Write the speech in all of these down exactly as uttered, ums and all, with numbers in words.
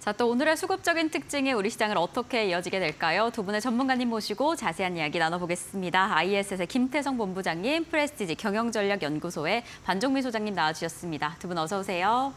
자, 또 오늘의 수급적인 특징이 우리 시장을 어떻게 이어지게 될까요? 두 분의 전문가님 모시고 자세한 이야기 나눠보겠습니다. 아이에스에스의 김태성 본부장님, 프레스티지 경영전략연구소의 반종민 소장님 나와주셨습니다. 두 분 어서 오세요.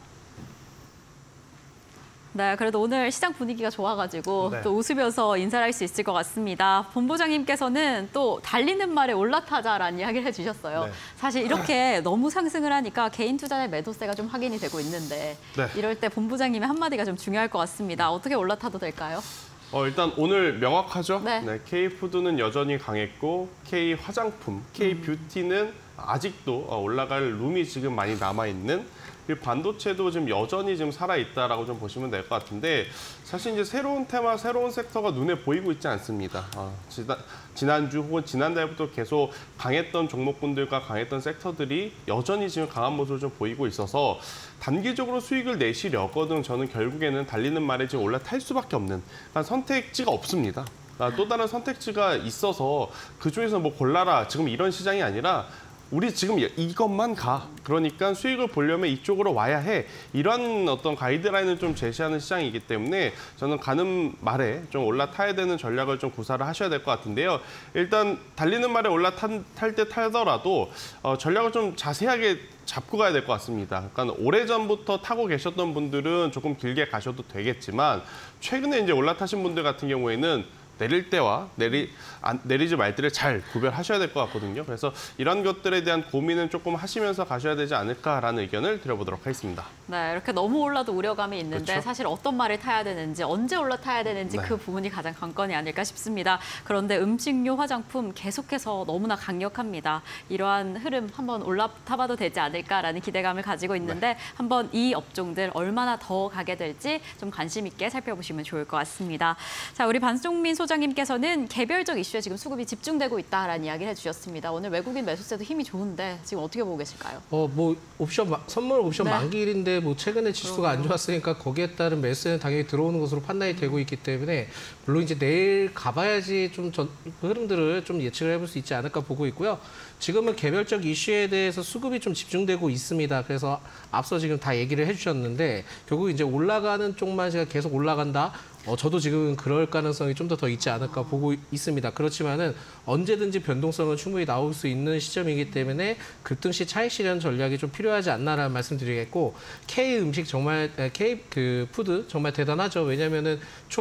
네, 그래도 오늘 시장 분위기가 좋아가지고 네. 또 웃으면서 인사를 할 수 있을 것 같습니다. 본부장님께서는 또 달리는 말에 올라타자라는 이야기를 해주셨어요. 네. 사실 이렇게 너무 상승을 하니까 개인 투자자의 매도세가 좀 확인이 되고 있는데 네. 이럴 때 본부장님의 한마디가 좀 중요할 것 같습니다. 어떻게 올라타도 될까요? 어, 일단 오늘 명확하죠? 네. 네, K푸드는 여전히 강했고 K화장품, K뷰티는 아직도 올라갈 룸이 지금 많이 남아있는, 그리고 반도체도 지금 여전히 지금 살아있다라고 좀 보시면 될 것 같은데, 사실 이제 새로운 테마, 새로운 섹터가 눈에 보이고 있지 않습니다. 어, 지난, 지난주 혹은 지난달부터 계속 강했던 종목군들과 강했던 섹터들이 여전히 지금 강한 모습을 좀 보이고 있어서 단기적으로 수익을 내시려거든 저는 결국에는 달리는 말에 지금 올라탈 수밖에 없는 그러니까 선택지가 없습니다. 그러니까 또 다른 선택지가 있어서 그중에서 뭐 골라라 지금 이런 시장이 아니라 우리 지금 이것만 가. 그러니까 수익을 보려면 이쪽으로 와야 해. 이런 어떤 가이드라인을 좀 제시하는 시장이기 때문에 저는 가는 말에 좀 올라타야 되는 전략을 좀 구사를 하셔야 될 것 같은데요. 일단 달리는 말에 올라탈 때 타더라도 어, 전략을 좀 자세하게 잡고 가야 될 것 같습니다. 그러니까 오래전부터 타고 계셨던 분들은 조금 길게 가셔도 되겠지만 최근에 이제 올라타신 분들 같은 경우에는 내릴 때와 내리, 안, 내리지 말 때를 잘 구별하셔야 될 것 같거든요. 그래서 이런 것들에 대한 고민은 조금 하시면서 가셔야 되지 않을까라는 의견을 드려보도록 하겠습니다. 네, 이렇게 너무 올라도 우려감이 있는데 그렇죠? 사실 어떤 말을 타야 되는지, 언제 올라타야 되는지 네. 그 부분이 가장 관건이 아닐까 싶습니다. 그런데 음식료, 화장품 계속해서 너무나 강력합니다. 이러한 흐름 한번 올라타봐도 되지 않을까라는 기대감을 가지고 있는데 네. 한번 이 업종들 얼마나 더 가게 될지 좀 관심 있게 살펴보시면 좋을 것 같습니다. 자, 우리 반종민 소장님께서는 개별적 이슈에 지금 수급이 집중되고 있다라는 이야기를 해주셨습니다. 오늘 외국인 매수세도 힘이 좋은데 지금 어떻게 보고 계실까요? 어, 뭐 옵션 선물 옵션 네. 만기일인데 뭐 최근에 지수가 그러게요. 안 좋았으니까 거기에 따른 매수세는 당연히 들어오는 것으로 판단이 되고 있기 때문에 물론 이제 내일 가봐야지 좀 전, 그 흐름들을 좀 예측을 해볼 수 있지 않을까 보고 있고요. 지금은 개별적 이슈에 대해서 수급이 좀 집중되고 있습니다. 그래서 앞서 지금 다 얘기를 해주셨는데 결국 이제 올라가는 쪽만 제가 계속 올라간다. 어, 저도 지금 그럴 가능성이 좀 더 더 있지 않을까 보고 있습니다. 그렇지만은 언제든지 변동성은 충분히 나올 수 있는 시점이기 때문에 급등시 차익 실현 전략이 좀 필요하지 않나라는 말씀드리겠고, K 음식 정말 K 그 푸드 정말 대단하죠. 왜냐면은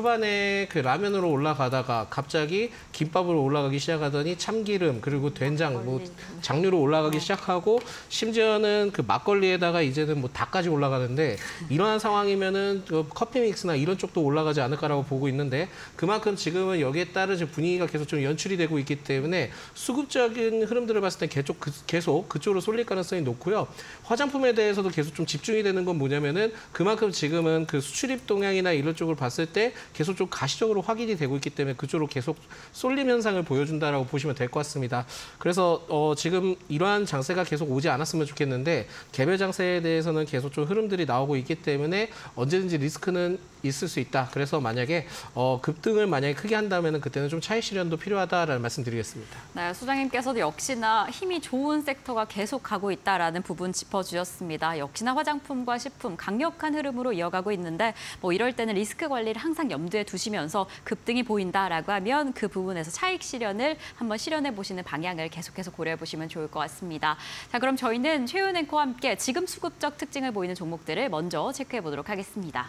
초반에 그 라면으로 올라가다가 갑자기 김밥으로 올라가기 시작하더니 참기름 그리고 된장 뭐 장류로 올라가기 시작하고 심지어는 그 막걸리에다가 이제는 뭐 닭까지 올라가는데 이러한 상황이면은 그 커피 믹스나 이런 쪽도 올라가지 않을까라고 보고 있는데 그만큼 지금은 여기에 따른 분위기가 계속 좀 연출이 되고 있기 때문에 수급적인 흐름들을 봤을 때 계속, 그, 계속 그쪽으로 쏠릴 가능성이 높고요. 화장품에 대해서도 계속 좀 집중이 되는 건 뭐냐면은 그만큼 지금은 그 수출입 동향이나 이런 쪽을 봤을 때 계속 좀 가시적으로 확인이 되고 있기 때문에 그쪽으로 계속 쏠림 현상을 보여준다라고 보시면 될 것 같습니다. 그래서 어, 지금 이러한 장세가 계속 오지 않았으면 좋겠는데 개별 장세에 대해서는 계속 좀 흐름들이 나오고 있기 때문에 언제든지 리스크는 있을 수 있다. 그래서 만약에 어, 급등을 만약에 크게 한다면 그때는 좀 차익 실현도 필요하다라는 말씀드리겠습니다. 네, 소장님께서도 역시나 힘이 좋은 섹터가 계속 가고 있다라는 부분 짚어주셨습니다. 역시나 화장품과 식품 강력한 흐름으로 이어가고 있는데 뭐 이럴 때는 리스크 관리를 항상 염두에 두시면서 급등이 보인다라고 하면 그 부분에서 차익 실현을 한번 실현해 보시는 방향을 계속해서 고려해 보시면 좋을 것 같습니다. 자, 그럼 저희는 최윤 앵커와 함께 지금 수급적 특징을 보이는 종목들을 먼저 체크해 보도록 하겠습니다.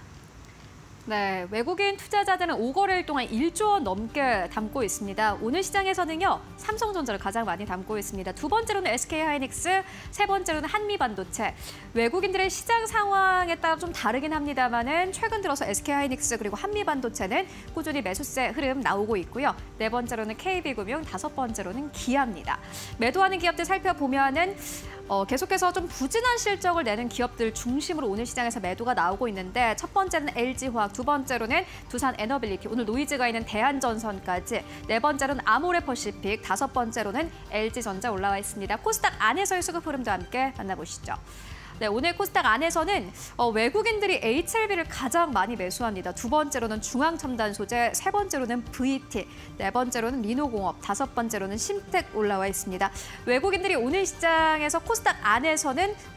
네, 외국인 투자자들은 오 거래일 동안 일조 원 넘게 담고 있습니다. 오늘 시장에서는요, 삼성전자를 가장 많이 담고 있습니다. 두 번째로는 에스케이하이닉스, 세 번째로는 한미반도체. 외국인들의 시장 상황에 따라 좀 다르긴 합니다만은 최근 들어서 에스케이하이닉스 그리고 한미반도체는 꾸준히 매수세 흐름 나오고 있고요. 네 번째로는 케이비금융, 다섯 번째로는 기아입니다. 매도하는 기업들 살펴보면은 어, 계속해서 좀 부진한 실적을 내는 기업들 중심으로 오늘 시장에서 매도가 나오고 있는데 첫 번째는 엘지화학, 두 번째로는 두산에너빌리티, 오늘 노이즈가 있는 대한전선까지, 네 번째로는 아모레퍼시픽, 다섯 번째로는 엘지전자 올라와 있습니다. 코스닥 안에서의 수급 흐름도 함께 만나보시죠. 네, 오늘 코스닥 안에서는 어, 외국인들이 에이치엘비를 가장 많이 매수합니다. 두 번째로는 중앙첨단소재, 세 번째로는 브이티, 네 번째로는 리노공업, 다섯 번째로는 심텍 올라와 있습니다. 외국인들이 오늘 시장에서 코스닥 안에서는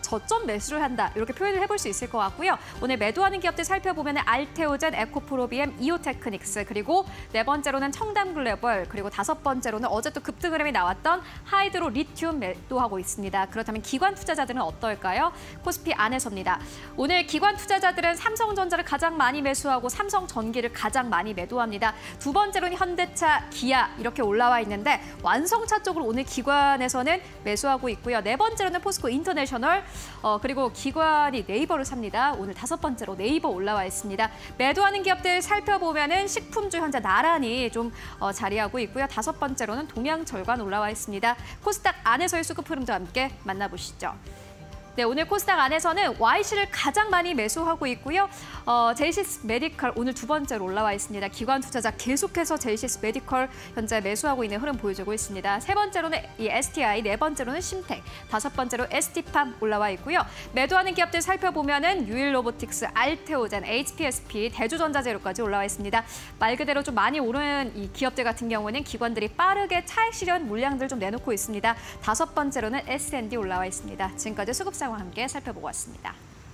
저점 매수를 한다. 이렇게 표현을 해볼 수 있을 것 같고요. 오늘 매도하는 기업들 살펴보면 알테오젠, 에코프로비엠, 이오테크닉스, 그리고 네 번째로는 청담글로벌, 그리고 다섯 번째로는 어제 또 급등 흐름이 나왔던 하이드로 리튬 매도하고 있습니다. 그렇다면 기관 투자자들은 어떨까요? 코스피 안에서입니다. 오늘 기관 투자자들은 삼성전자를 가장 많이 매수하고 삼성전기를 가장 많이 매도합니다. 두 번째로는 현대차, 기아 이렇게 올라와 있는데 완성차 쪽을 오늘 기관에서는 매수하고 있고요. 네 번째로는 포스코 인터내셔널, 어, 그리고 기관이 네이버를 삽니다. 오늘 다섯 번째로 네이버 올라와 있습니다. 매도하는 기업들 살펴보면은 식품주 현재 나란히 좀 어, 자리하고 있고요. 다섯 번째로는 동양절관 올라와 있습니다. 코스닥 안에서의 수급 흐름도 함께 만나보시죠. 네, 오늘 코스닥 안에서는 와이씨를 가장 많이 매수하고 있고요. 어, 제이시스 메디컬 오늘 두 번째로 올라와 있습니다. 기관 투자자 계속해서 제이시스 메디컬 현재 매수하고 있는 흐름 보여주고 있습니다. 세 번째로는 이 에스티아이, 네 번째로는 심텍, 다섯 번째로 에스티팜 올라와 있고요. 매도하는 기업들 살펴보면은 유일로보틱스, 알테오젠, 에이치피에스피, 대주전자재료까지 올라와 있습니다. 말 그대로 좀 많이 오른 이 기업들 같은 경우는 기관들이 빠르게 차익 실현 물량들 좀 내놓고 있습니다. 다섯 번째로는 에스엔디 올라와 있습니다. 지금까지 수급 상황 함께 살펴보고 왔습니다.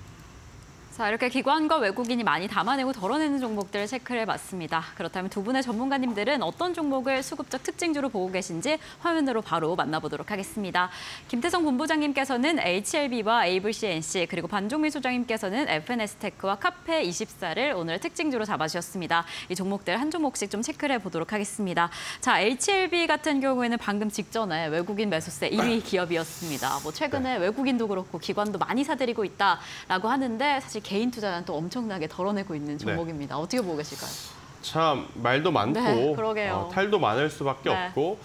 자, 이렇게 기관과 외국인이 많이 담아내고 덜어내는 종목들을 체크를 해봤습니다. 그렇다면 두 분의 전문가님들은 어떤 종목을 수급적 특징주로 보고 계신지 화면으로 바로 만나보도록 하겠습니다. 김태성 본부장님께서는 에이치엘비와 에이블씨엔씨, 그리고 반종민 소장님께서는 에프엔에스테크와 카페이십사를 오늘 특징주로 잡아주셨습니다. 이 종목들 한 종목씩 좀 체크를 해보도록 하겠습니다. 자, 에이치엘비 같은 경우에는 방금 직전에 외국인 매수세 일 위 기업이었습니다. 뭐 최근에 네. 외국인도 그렇고 기관도 많이 사들이고 있다라고 하는데 사실 개인 투자는 또 엄청나게 덜어내고 있는 종목입니다. 네. 어떻게 보고 계실까요? 참 말도 많고 네, 그러게요. 어, 탈도 많을 수밖에 네. 없고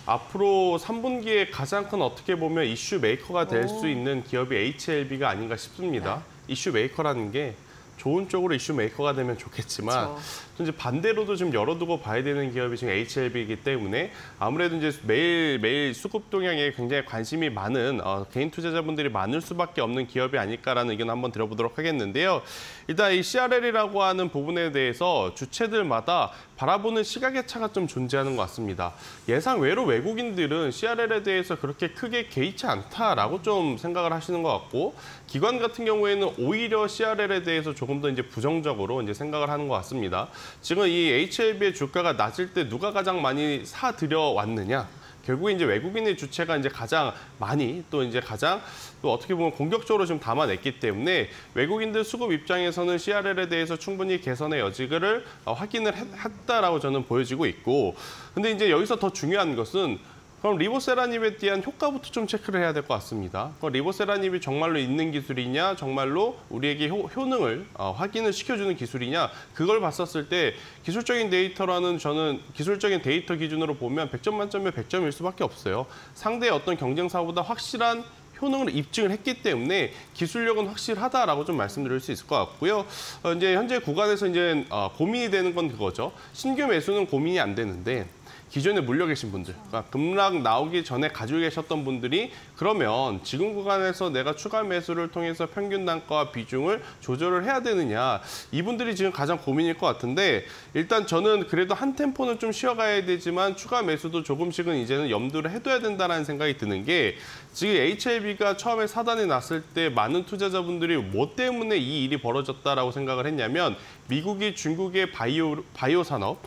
앞으로 삼 분기에 가장 큰 어떻게 보면 이슈 메이커가 될 수 있는 기업이 에이치엘비가 아닌가 싶습니다. 네. 이슈 메이커라는 게 좋은 쪽으로 이슈 메이커가 되면 좋겠지만 그렇죠. 이제 반대로도 좀 열어두고 봐야 되는 기업이 지금 에이치엘비이기 때문에 아무래도 이제 매일 매일 수급 동향에 굉장히 관심이 많은 어, 개인 투자자분들이 많을 수밖에 없는 기업이 아닐까라는 의견 한번 드려보도록 하겠는데요. 일단 이 씨알엘이라고 하는 부분에 대해서 주체들마다 바라보는 시각의 차가 좀 존재하는 것 같습니다. 예상 외로 외국인들은 씨알엘에 대해서 그렇게 크게 개의치 않다라고 좀 생각을 하시는 것 같고 기관 같은 경우에는 오히려 씨알엘에 대해서 조금 더 이제 부정적으로 이제 생각을 하는 것 같습니다. 지금 이 에이치엘비의 주가가 낮을 때 누가 가장 많이 사들여 왔느냐? 결국 이제 외국인의 주체가 이제 가장 많이 또 이제 가장 또 어떻게 보면 공격적으로 좀 담아냈기 때문에 외국인들 수급 입장에서는 씨알엘에 대해서 충분히 개선의 여지를 확인을 했다라고 저는 보여지고 있고, 근데 이제 여기서 더 중요한 것은 그럼 리보세라닙에 대한 효과부터 좀 체크를 해야 될 것 같습니다. 그럼 리보세라닙이 정말로 있는 기술이냐, 정말로 우리에게 효, 효능을 어, 확인을 시켜주는 기술이냐, 그걸 봤었을 때 기술적인 데이터라는 저는 기술적인 데이터 기준으로 보면 백 점 만점에 백 점일 수밖에 없어요. 상대의 어떤 경쟁사보다 확실한 효능을 입증을 했기 때문에 기술력은 확실하다라고 좀 말씀드릴 수 있을 것 같고요. 어, 이제 현재 구간에서 이제 어, 고민이 되는 건 그거죠. 신규 매수는 고민이 안 되는데 기존에 물려 계신 분들, 그러니까 급락 나오기 전에 가지고 계셨던 분들이 그러면 지금 구간에서 내가 추가 매수를 통해서 평균 단가와 비중을 조절을 해야 되느냐, 이분들이 지금 가장 고민일 것 같은데 일단 저는 그래도 한 템포는 좀 쉬어가야 되지만 추가 매수도 조금씩은 이제는 염두를 해둬야 된다는 생각이 드는 게 지금 에이치엘비가 처음에 사단이 났을 때 많은 투자자분들이 뭐 때문에 이 일이 벌어졌다라고 생각을 했냐면 미국이 중국의 바이오, 바이오 산업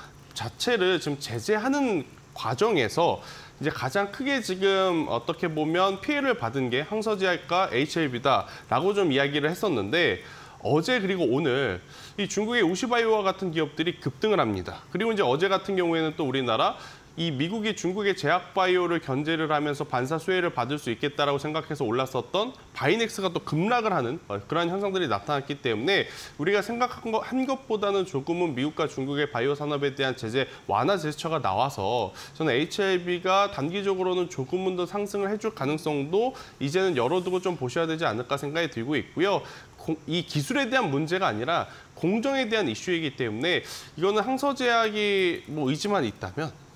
자체를 지금 제재하는 과정에서 이제 가장 크게 지금 어떻게 보면 피해를 받은 게 항서제약과 에이치엘비다라고 좀 이야기를 했었는데 어제 그리고 오늘 이 중국의 우시바이오와 같은 기업들이 급등을 합니다. 그리고 이제 어제 같은 경우에는 또 우리나라 이 미국이 중국의 제약바이오를 견제를 하면서 반사 수혜를 받을 수 있겠다라고 생각해서 올랐었던 바이넥스가 또 급락을 하는 그러한 현상들이 나타났기 때문에 우리가 생각한 것, 한 것보다는 조금은 미국과 중국의 바이오 산업에 대한 제재 완화 제스처가 나와서 저는 에이치엘비가 단기적으로는 조금은 더 상승을 해줄 가능성도 이제는 열어두고 좀 보셔야 되지 않을까 생각이 들고 있고요. 이 기술에 대한 문제가 아니라 공정에 대한 이슈이기 때문에 이거는 항서제약이 뭐 의지만 있다면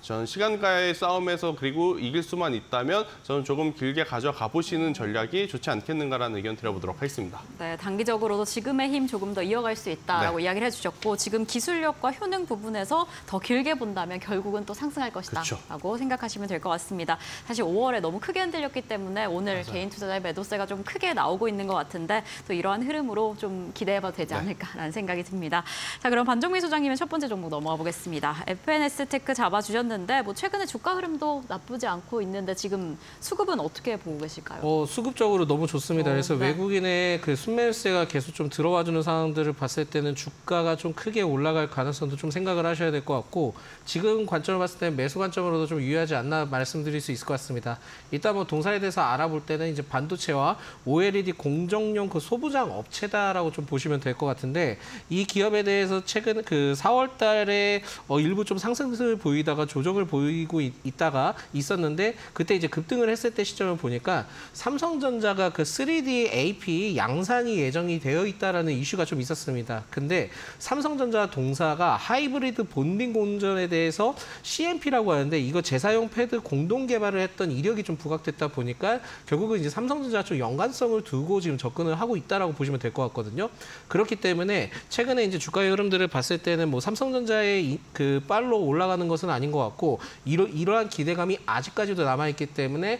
전 시간과의 싸움에서 그리고 이길 수만 있다면 저는 조금 길게 가져가 보시는 전략이 좋지 않겠는가라는 의견 드려보도록 하겠습니다. 네, 단기적으로도 지금의 힘 조금 더 이어갈 수 있다라고 네. 이야기를 해주셨고 지금 기술력과 효능 부분에서 더 길게 본다면 결국은 또 상승할 것이다라고 그렇죠. 생각하시면 될 것 같습니다. 사실 오월에 너무 크게 흔들렸기 때문에 오늘 맞아요. 개인 투자자의 매도세가 좀 크게 나오고 있는 것 같은데 또 이러한 흐름으로 좀 기대해봐도 되지 네. 않을까라는 생각이 듭니다. 자, 그럼 반정미 소장님의 첫 번째 종목 넘어가 보겠습니다. 에프엔에스테크 잡아주셨는데 뭐 최근에 주가 흐름도 나쁘지 않고 있는데 지금 수급은 어떻게 보고 계실까요? 어, 수급적으로 너무 좋습니다. 어, 그래서 네. 외국인의 그 순매수세가 계속 좀 들어와주는 상황들을 봤을 때는 주가가 좀 크게 올라갈 가능성도 좀 생각을 하셔야 될 것 같고 지금 관점을 봤을 때는 매수 관점으로도 좀 유의하지 않나 말씀드릴 수 있을 것 같습니다. 일단 뭐 동사에 대해서 알아볼 때는 이제 반도체와 오엘이디 공정용 그 소부장 업체다라고 좀 보시면 될 것 같은데 이 기업에 대해서 최근 그 사월 달에 어, 일부 좀 상승을 보이다가 조정을 보이고 있, 있다가 있었는데 그때 이제 급등을 했을 때 시점을 보니까 삼성전자가 그 쓰리디 에이피 양산이 예정이 되어 있다라는 이슈가 좀 있었습니다. 근데 삼성전자 동사가 하이브리드 본딩 공전에 대해서 씨엠피라고 하는데 이거 재사용 패드 공동 개발을 했던 이력이 좀 부각됐다 보니까 결국은 이제 삼성전자 좀 연관성을 두고 지금 접근을 하고 있다라고 보시면 될 것 같거든요. 그렇기 때문에 최근에 이제 주가의 흐름들을 봤을 때는 뭐 삼성전자의 이, 그 빨로 올라가는 것은 아닌 것 같고 이러, 이러한 기대감이 아직까지도 남아있기 때문에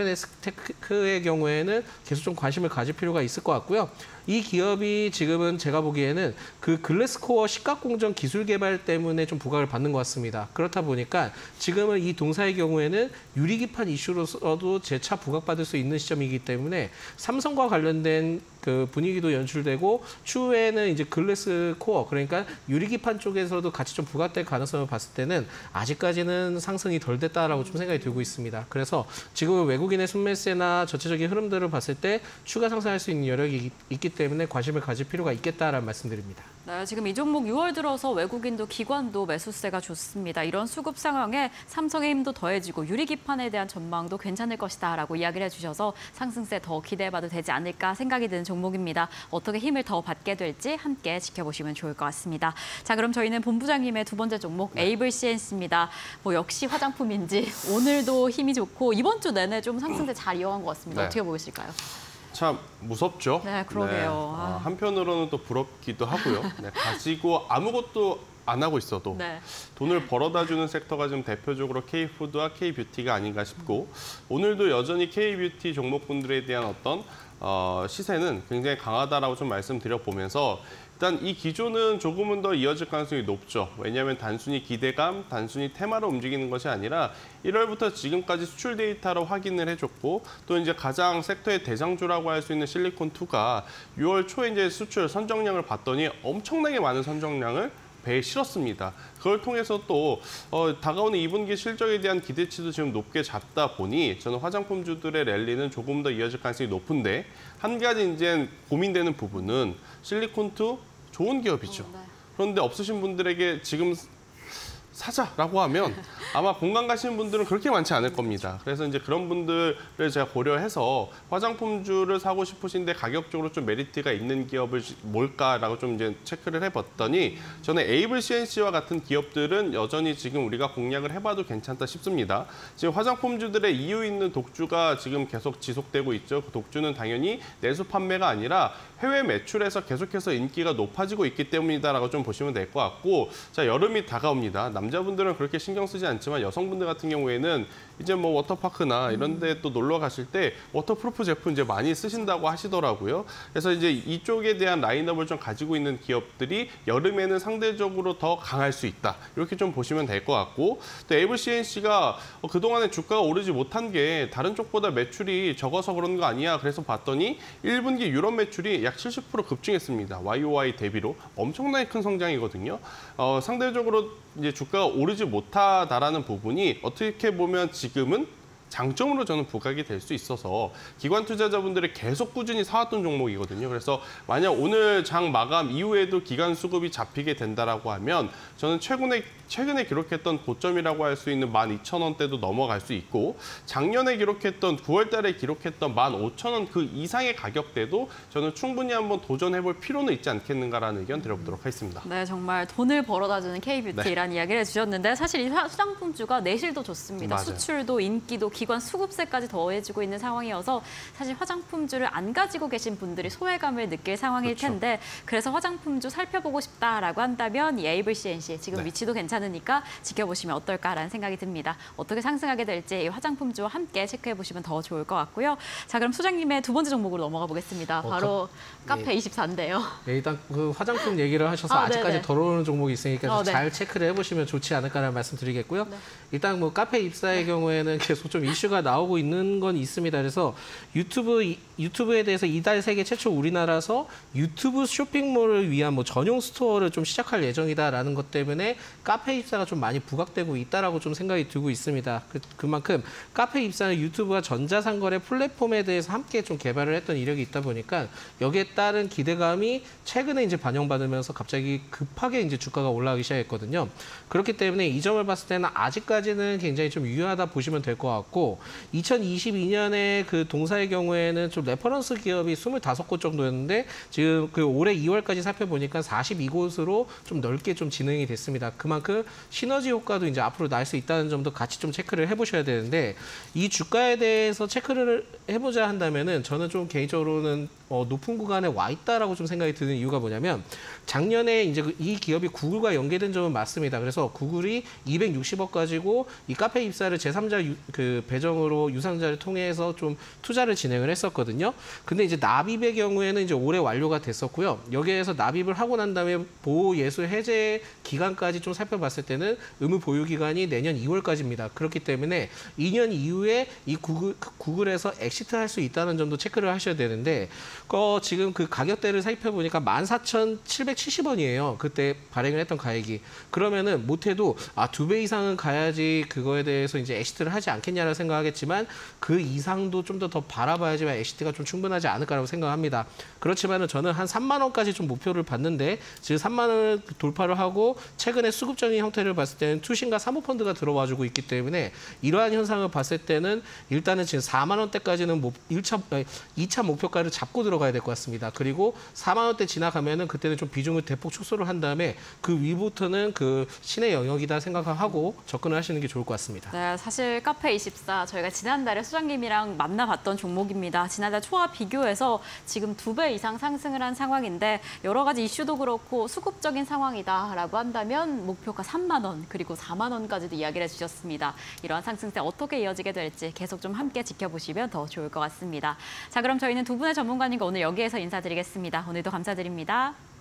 에프엔에스테크의 경우에는 계속 좀 관심을 가질 필요가 있을 것 같고요. 이 기업이 지금은 제가 보기에는 그 글래스코어 식각공정 기술 개발 때문에 좀 부각을 받는 것 같습니다. 그렇다 보니까 지금은 이 동사의 경우에는 유리기판 이슈로서도 재차 부각받을 수 있는 시점이기 때문에 삼성과 관련된 그 분위기도 연출되고 추후에는 이제 글래스 코어 그러니까 유리기판 쪽에서도 같이 좀 부각될 가능성을 봤을 때는 아직까지는 상승이 덜 됐다라고 좀 생각이 들고 있습니다. 그래서 지금 외국인의 순매수세나 전체적인 흐름들을 봤을 때 추가 상승할 수 있는 여력이 있기 때문에 관심을 가질 필요가 있겠다라는 말씀드립니다. 네, 지금 이 종목 유월 들어서 외국인도 기관도 매수세가 좋습니다. 이런 수급 상황에 삼성의 힘도 더해지고 유리기판에 대한 전망도 괜찮을 것이다라고 이야기를 해주셔서 상승세 더 기대해봐도 되지 않을까 생각이 드는 종목입니다. 어떻게 힘을 더 받게 될지 함께 지켜보시면 좋을 것 같습니다. 자, 그럼 저희는 본부장님의 두 번째 종목 에이블 씨엔씨입니다. 뭐 역시 화장품인지 오늘도 힘이 좋고 이번 주 내내 좀 상승세 잘 이어간 것 같습니다. 네. 어떻게 보이실까요? 참 무섭죠. 네, 그러게요. 어, 한편으로는 또 부럽기도 하고요. 네, 가지고 아무것도 안 하고 있어도 네. 돈을 벌어다주는 섹터가 지금 대표적으로 K푸드와 K뷰티가 아닌가 싶고 오늘도 여전히 K뷰티 종목분들에 대한 어떤 어, 시세는 굉장히 강하다라고 좀 말씀드려보면서 일단 이 기조는 조금은 더 이어질 가능성이 높죠. 왜냐하면 단순히 기대감, 단순히 테마로 움직이는 것이 아니라 일월부터 지금까지 수출 데이터로 확인을 해줬고 또 이제 가장 섹터의 대장주라고 할 수 있는 실리콘이가 유월 초에 이제 수출 선정량을 봤더니 엄청나게 많은 선정량을 배에 실었습니다. 그걸 통해서 또 어, 다가오는 이 분기 실적에 대한 기대치도 지금 높게 잡다 보니 저는 화장품주들의 랠리는 조금 더 이어질 가능성이 높은데 한 가지 이제 고민되는 부분은 실리콘이 좋은 기업이죠. 어, 네. 그런데 없으신 분들에게 지금 사자라고 하면 아마 공감 가시는 분들은 그렇게 많지 않을 겁니다. 그래서 이제 그런 분들을 제가 고려해서 화장품주를 사고 싶으신데 가격적으로 좀 메리트가 있는 기업을 뭘까라고 좀 이제 체크를 해봤더니 저는 에이블 씨엔씨와 같은 기업들은 여전히 지금 우리가 공략을 해봐도 괜찮다 싶습니다. 지금 화장품주들의 이유 있는 독주가 지금 계속 지속되고 있죠. 그 독주는 당연히 내수 판매가 아니라 해외 매출에서 계속해서 인기가 높아지고 있기 때문이다라고 좀 보시면 될 것 같고 자 여름이 다가옵니다. 남자분들은 그렇게 신경 쓰지 않지만 여성분들 같은 경우에는 이제 뭐 워터파크나 이런 데 또 놀러 가실 때 워터프루프 제품 이제 많이 쓰신다고 하시더라고요. 그래서 이제 이쪽에 대한 라인업을 좀 가지고 있는 기업들이 여름에는 상대적으로 더 강할 수 있다. 이렇게 좀 보시면 될 것 같고 또 에이블 씨엔씨가 그동안에 주가가 오르지 못한 게 다른 쪽보다 매출이 적어서 그런 거 아니야. 그래서 봤더니 일 분기 유럽 매출이 약 칠십 퍼센트 급증했습니다. 와이오와이 대비로 엄청나게 큰 성장이거든요. 어, 상대적으로 이제 주가가 오르지 못하다라는 부분이 어떻게 보면 지금은 장점으로 저는 부각이 될 수 있어서 기관 투자자분들이 계속 꾸준히 사왔던 종목이거든요. 그래서 만약 오늘 장 마감 이후에도 기간 수급이 잡히게 된다라고 하면 저는 최근에 최근에 기록했던 고점이라고 할 수 있는 만 이천 원대도 넘어갈 수 있고 작년에 기록했던 구월 달에 기록했던 만 오천 원 그 이상의 가격대도 저는 충분히 한번 도전해볼 필요는 있지 않겠는가라는 의견 드려보도록 하겠습니다. 네, 정말 돈을 벌어다주는 K뷰티라는 네. 이야기를 해주셨는데 사실 이 화장품주가 내실도 좋습니다. 맞아요. 수출도 인기도 기관 수급세까지 더해지고 있는 상황이어서 사실 화장품주를 안 가지고 계신 분들이 소외감을 느낄 상황일 그렇죠. 텐데 그래서 화장품주 살펴보고 싶다라고 한다면 이 에이블씨엔씨 지금 네. 위치도 괜찮으니까 지켜보시면 어떨까라는 생각이 듭니다. 어떻게 상승하게 될지 이 화장품주와 함께 체크해보시면 더 좋을 것 같고요. 자, 그럼 소장님의 두 번째 종목으로 넘어가 보겠습니다. 어, 바로 가, 카페 이십사인데요. 네, 일단 그 화장품 얘기를 하셔서 아, 아직까지 네네. 덜 오르는 종목이 있으니까 어, 네. 잘 체크를 해보시면 좋지 않을까라는 말씀드리겠고요. 네. 일단 뭐 카페 입사의 네. 경우에는 계속 좀 이슈가 나오고 있는 건 있습니다. 그래서 유튜브 유튜브에 대해서 이달 세계 최초 우리나라에서 유튜브 쇼핑몰을 위한 뭐 전용 스토어를 좀 시작할 예정이다라는 것 때문에 카페 입사가 좀 많이 부각되고 있다라고 좀 생각이 들고 있습니다. 그, 그만큼 카페 입사는 유튜브와 전자상거래 플랫폼에 대해서 함께 좀 개발을 했던 이력이 있다 보니까 여기에 따른 기대감이 최근에 이제 반영받으면서 갑자기 급하게 이제 주가가 올라가기 시작했거든요. 그렇기 때문에 이 점을 봤을 때는 아직까지는 굉장히 좀 유효하다 보시면 될 것 같고 이천이십이 년에 그 동사의 경우에는 좀 레퍼런스 기업이 스물다섯 곳 정도였는데 지금 그 올해 이월까지 살펴보니까 사십이 곳으로 좀 넓게 좀 진행이 됐습니다. 그만큼 시너지 효과도 이제 앞으로 날 수 있다는 점도 같이 좀 체크를 해보셔야 되는데 이 주가에 대해서 체크를 해보자 한다면은 저는 좀 개인적으로는 어, 높은 구간에 와 있다라고 좀 생각이 드는 이유가 뭐냐면 작년에 이제 이 기업이 구글과 연계된 점은 맞습니다. 그래서 구글이 이백육십억 가지고 이 카페 입사를 제삼자 유, 그 배정으로 유상자를 통해서 좀 투자를 진행을 했었거든요. 근데 이제 납입의 경우에는 이제 올해 완료가 됐었고요. 여기에서 납입을 하고 난 다음에 보호 예수 해제 기간까지 좀 살펴봤을 때는 의무 보유 기간이 내년 이월까지입니다. 그렇기 때문에 이 년 이후에 이 구글, 구글에서 엑시트할 수 있다는 점도 체크를 하셔야 되는데 어, 지금 그 가격대를 살펴보니까 만 사천칠백칠십 원이에요. 그때 발행을 했던 가액이. 그러면은 못해도 아, 두 배 이상은 가야지 그거에 대해서 이제 엑시트를 하지 않겠냐라고 생각하겠지만 그 이상도 좀 더 더 바라봐야지만 엑시트가 좀 충분하지 않을까라고 생각합니다. 그렇지만은 저는 한 삼만 원까지 좀 목표를 봤는데 지금 삼만 원을 돌파를 하고 최근에 수급적인 형태를 봤을 때는 투신과 사모펀드가 들어와주고 있기 때문에 이러한 현상을 봤을 때는 일단은 지금 사만 원대까지는 뭐 일 차, 이 차 목표가를 잡고 들어가야 될 것 같습니다. 그리고 사만 원대 지나가면은 그때는 좀 비중을 대폭 축소를 한 다음에 그 위부터는 그 신의 영역이다 생각하고 접근을 하시는 게 좋을 것 같습니다. 네, 사실 카페 이십사 저희가 지난달에 소장님이랑 만나봤던 종목입니다. 지난달 초와 비교해서 지금 두 배 이상 상승을 한 상황인데 여러 가지 이슈도 그렇고 수급적인 상황이다라고 한다면 목표가 삼만 원 그리고 사만 원까지도 이야기를 해주셨습니다. 이러한 상승세 어떻게 이어지게 될지 계속 좀 함께 지켜보시면 더 좋을 것 같습니다. 자, 그럼 저희는 두 분의 전문가님과 오늘 여기에서 인사드리겠습니다. 오늘도 감사드립니다.